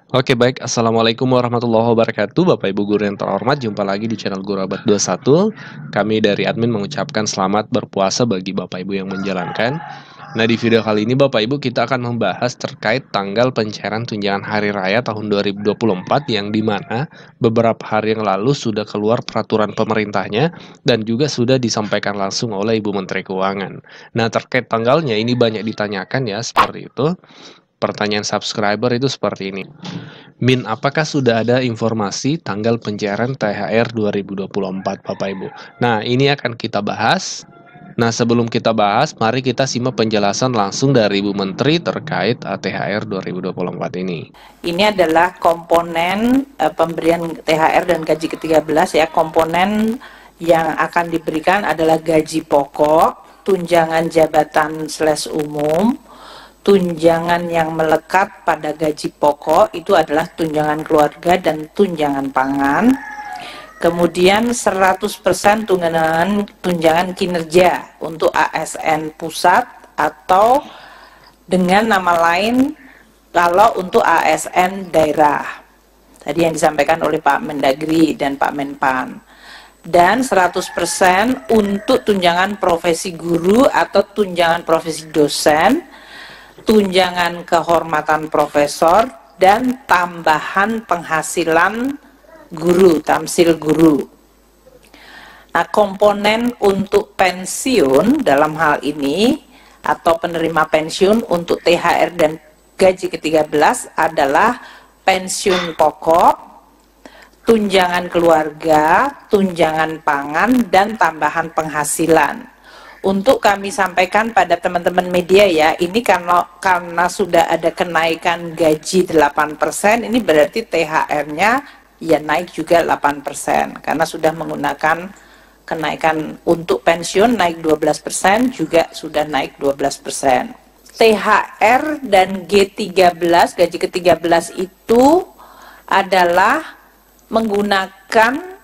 Oke baik, Assalamualaikum warahmatullahi wabarakatuh Bapak Ibu Guru yang terhormat, jumpa lagi di channel Guru Abad 21. Kami dari admin mengucapkan selamat berpuasa bagi Bapak Ibu yang menjalankan. Nah, di video kali ini Bapak Ibu kita akan membahas terkait tanggal pencairan tunjangan hari raya tahun 2024, yang dimana beberapa hari yang lalu sudah keluar peraturan pemerintahnya dan juga sudah disampaikan langsung oleh Ibu Menteri Keuangan. Nah, terkait tanggalnya ini banyak ditanyakan ya, seperti itu. Pertanyaan subscriber itu seperti ini. Min, apakah sudah ada informasi tanggal pencairan THR 2024, Bapak Ibu? Nah, ini akan kita bahas. Nah, sebelum kita bahas, mari kita simak penjelasan langsung dari Ibu Menteri terkait THR 2024 ini. Ini adalah komponen pemberian THR dan gaji ke-13 ya. Komponen yang akan diberikan adalah gaji pokok, tunjangan jabatan /umum, tunjangan yang melekat pada gaji pokok itu adalah tunjangan keluarga dan tunjangan pangan. Kemudian 100% tunjangan kinerja untuk ASN pusat atau dengan nama lain kalau untuk ASN daerah. Tadi yang disampaikan oleh Pak Mendagri dan Pak Menpan. Dan 100% untuk tunjangan profesi guru atau tunjangan profesi dosen, tunjangan kehormatan profesor, dan tambahan penghasilan guru, tamsil guru. Nah, komponen untuk pensiun dalam hal ini atau penerima pensiun untuk THR dan gaji ke-13 adalah pensiun pokok, tunjangan keluarga, tunjangan pangan, dan tambahan penghasilan. Untuk kami sampaikan pada teman-teman media ya, ini karena sudah ada kenaikan gaji 8%, ini berarti THR-nya ya naik juga 8%, karena sudah menggunakan kenaikan untuk pensiun naik 12%, juga sudah naik 12%. THR dan G13, gaji ke-13 itu adalah menggunakan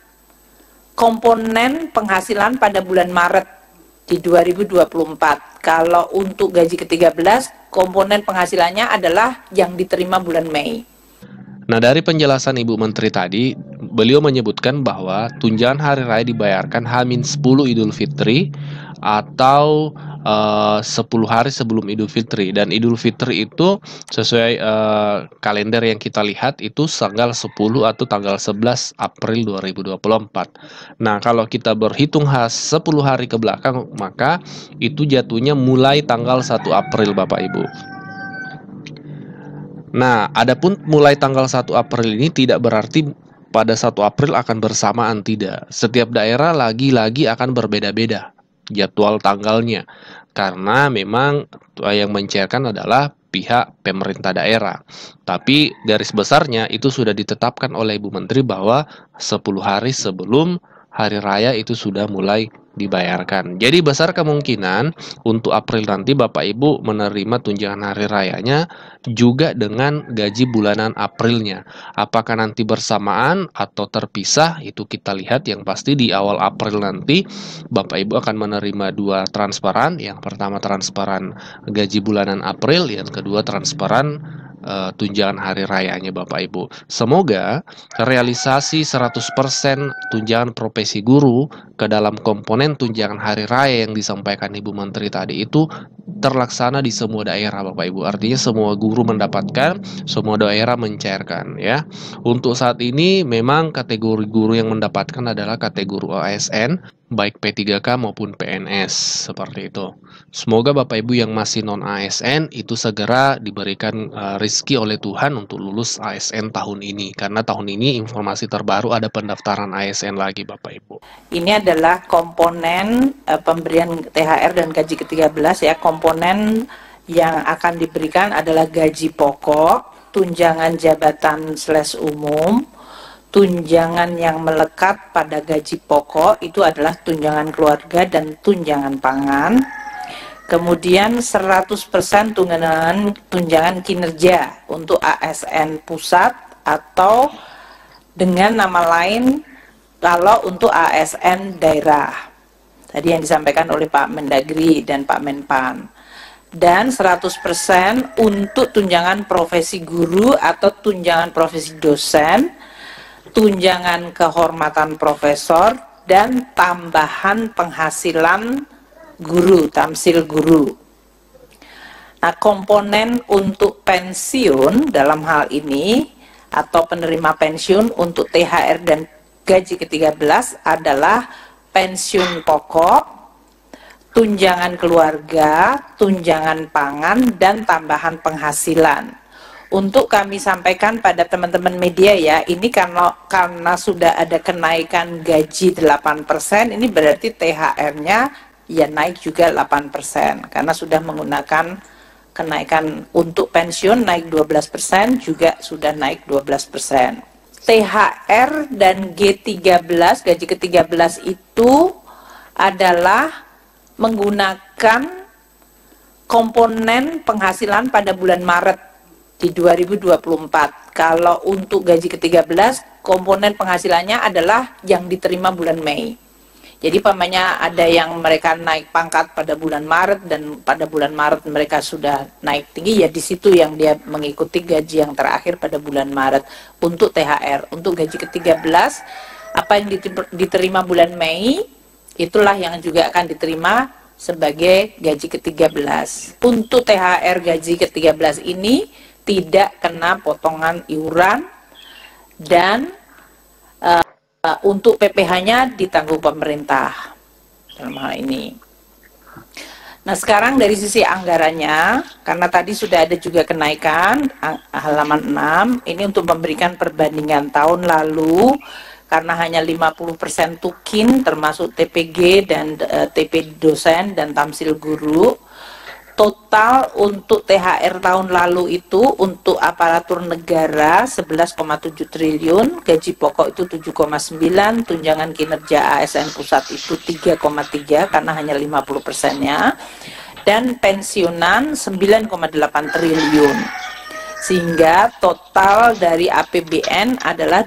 komponen penghasilan pada bulan Maret di 2024. Kalau untuk gaji ke-13, komponen penghasilannya adalah yang diterima bulan Mei. Nah, dari penjelasan Ibu Menteri tadi, beliau menyebutkan bahwa tunjangan hari raya dibayarkan H-10 Idul Fitri atau 10 hari sebelum Idul Fitri. Dan Idul Fitri itu sesuai kalender yang kita lihat itu tanggal 10 atau tanggal 11 April 2024. Nah, kalau kita berhitung 10 hari ke belakang, maka itu jatuhnya mulai tanggal 1 April Bapak Ibu. Nah, adapun mulai tanggal 1 April ini tidak berarti pada 1 April akan bersamaan, tidak. Setiap daerah lagi-lagi akan berbeda-beda jadwal tanggalnya. Karena memang yang mencairkan adalah pihak pemerintah daerah. Tapi garis besarnya itu sudah ditetapkan oleh Ibu Menteri bahwa 10 hari sebelum hari raya itu sudah mulai dibayarkan. Jadi besar kemungkinan untuk April nanti Bapak Ibu menerima tunjangan hari rayanya juga dengan gaji bulanan Aprilnya. Apakah nanti bersamaan atau terpisah, itu kita lihat. Yang pasti di awal April nanti Bapak Ibu akan menerima dua transparan. Yang pertama transparan gaji bulanan April, yang kedua transparan tunjangan hari rayanya Bapak Ibu. Semoga realisasi 100% tunjangan profesi guru ke dalam komponen tunjangan hari raya yang disampaikan Ibu Menteri tadi itu terlaksana di semua daerah Bapak Ibu. Artinya semua guru mendapatkan, semua daerah mencairkan ya. Untuk saat ini memang kategori guru yang mendapatkan adalah kategori ASN, baik P3K maupun PNS, seperti itu. Semoga Bapak Ibu yang masih non ASN itu segera diberikan rezeki oleh Tuhan untuk lulus ASN tahun ini, karena tahun ini informasi terbaru ada pendaftaran ASN lagi Bapak Ibu. Ini adalah komponen pemberian THR dan gaji ke-13 ya. Komponen yang akan diberikan adalah gaji pokok, tunjangan jabatan /umum, tunjangan yang melekat pada gaji pokok itu adalah tunjangan keluarga dan tunjangan pangan. Kemudian 100% tunjangan kinerja untuk ASN pusat atau dengan nama lain kalau untuk ASN daerah. Tadi yang disampaikan oleh Pak Mendagri dan Pak Menpan. dan 100% untuk tunjangan profesi guru atau tunjangan profesi dosen, tunjangan kehormatan profesor, dan tambahan penghasilan guru, tamsil guru. Nah, komponen untuk pensiun dalam hal ini atau penerima pensiun untuk THR dan gaji ke-13 adalah pensiun pokok, tunjangan keluarga, tunjangan pangan, dan tambahan penghasilan. Untuk kami sampaikan pada teman-teman media ya, ini karena sudah ada kenaikan gaji 8%, ini berarti THR-nya ya naik juga 8%, karena sudah menggunakan kenaikan untuk pensiun naik 12%, juga sudah naik 12%. THR dan G13, gaji ke-13 itu adalah menggunakan komponen penghasilan pada bulan Maret di 2024. Kalau untuk gaji ke-13, komponen penghasilannya adalah yang diterima bulan Mei. Jadi pamannya ada yang mereka naik pangkat pada bulan Maret dan pada bulan Maret mereka sudah naik tinggi, ya di situ yang dia mengikuti gaji yang terakhir pada bulan Maret untuk THR. Untuk gaji ke-13, apa yang diterima bulan Mei itulah yang juga akan diterima sebagai gaji ke-13. Untuk THR gaji ke-13 ini tidak kena potongan iuran dan untuk PPh-nya ditanggung pemerintah dalam hal ini. Nah, sekarang dari sisi anggarannya, karena tadi sudah ada juga kenaikan halaman 6, ini untuk memberikan perbandingan tahun lalu, karena hanya 50% tukin termasuk TPG dan TP dosen dan tamsil guru. Total untuk THR tahun lalu itu untuk aparatur negara 11,7 triliun, gaji pokok itu 7,9, tunjangan kinerja ASN pusat itu 3,3 karena hanya 50%-nya, dan pensiunan 9,8 triliun. Sehingga total dari APBN adalah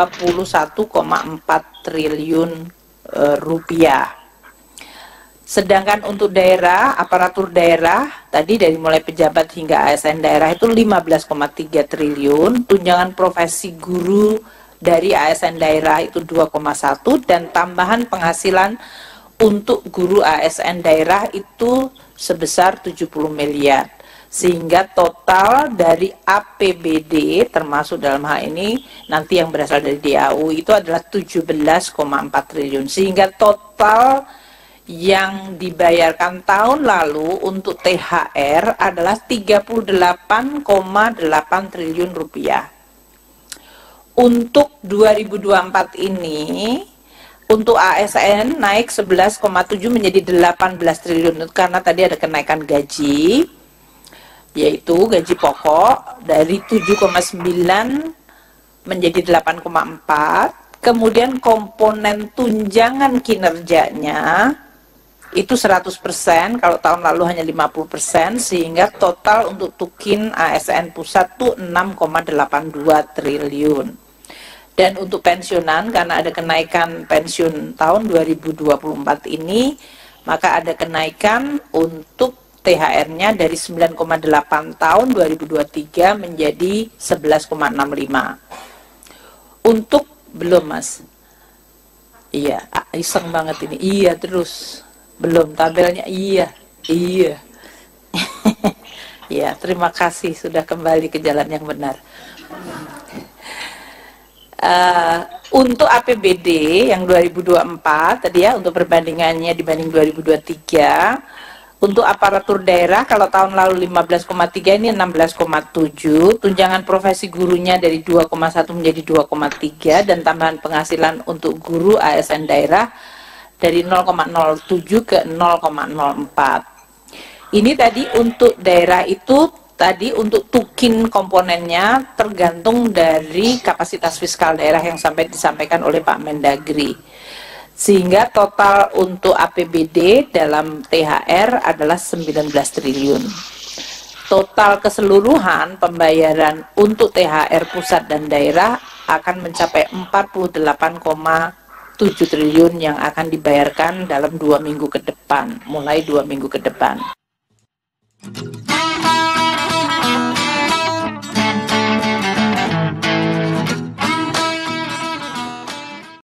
21,4 triliun rupiah. Sedangkan untuk daerah, aparatur daerah, tadi dari mulai pejabat hingga ASN daerah itu 15,3 triliun, tunjangan profesi guru dari ASN daerah itu 2,1, dan tambahan penghasilan untuk guru ASN daerah itu sebesar 70 miliar. Sehingga total dari APBD termasuk dalam hal ini nanti yang berasal dari DAU itu adalah 17,4 triliun. Sehingga total yang dibayarkan tahun lalu untuk THR adalah 38,8 triliun rupiah. Untuk 2024 ini, untuk ASN naik 11,7 menjadi 18 triliun karena tadi ada kenaikan gaji, yaitu gaji pokok dari 7,9 menjadi 8,4. Kemudian komponen tunjangan kinerjanya itu 100%, kalau tahun lalu hanya 50%, sehingga total untuk tukin ASN pusat itu 6,82 triliun. Dan untuk pensiunan, karena ada kenaikan pensiun tahun 2024 ini, maka ada kenaikan untuk THR-nya dari 9,8 tahun 2023 menjadi 11,65. Untuk belum mas, iya iseng banget ini, iya terus belum tabelnya, iya ya, terima kasih sudah kembali ke jalan yang benar. Untuk APBD yang 2024 tadi ya, untuk perbandingannya dibanding 2023, untuk aparatur daerah kalau tahun lalu 15,3 ini 16,7, tunjangan profesi gurunya dari 2,1 menjadi 2,3, dan tambahan penghasilan untuk guru ASN daerah dari 0,07 ke 0,04. Ini tadi untuk daerah itu tadi untuk tukin komponennya tergantung dari kapasitas fiskal daerah yang disampaikan oleh Pak Mendagri. Sehingga total untuk APBD dalam THR adalah 19 triliun. Total keseluruhan pembayaran untuk THR pusat dan daerah akan mencapai 48,7 triliun yang akan dibayarkan dalam 2 minggu ke depan, mulai 2 minggu ke depan.